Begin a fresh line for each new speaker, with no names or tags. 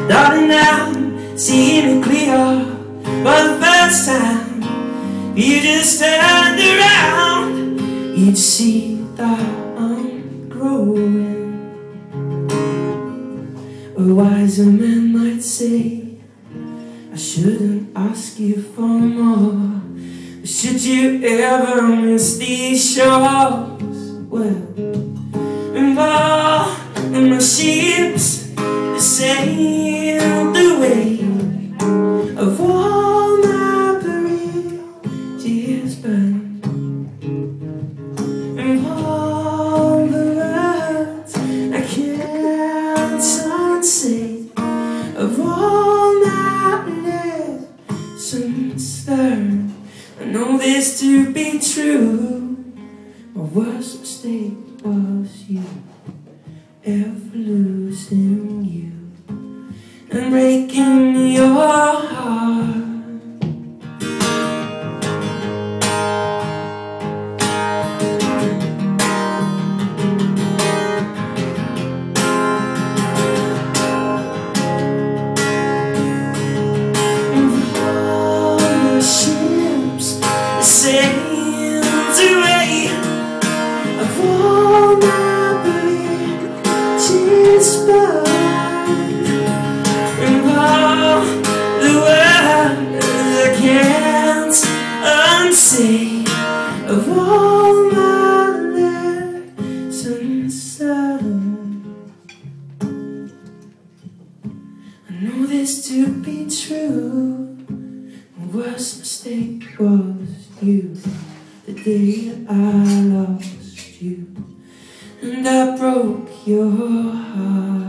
Darling, now I'm seeing it clear for the first time. You just turned around, you'd see that I'm growing. A wiser man might say I shouldn't ask you for more, but should you ever miss these shores, well, involved in my ships that sail the way of all my bridges burned, and all the words I can't unsay, of all my lessons learned. I know this to be true. My worst mistake was you, ever losing you and breaking your heart. All the ships sailed away, of all my bridges burned, and all the words I can't unsay, of all my lessons learned. I know this to be true. My worst mistake was you, the day that I lost you, and I broke your heart.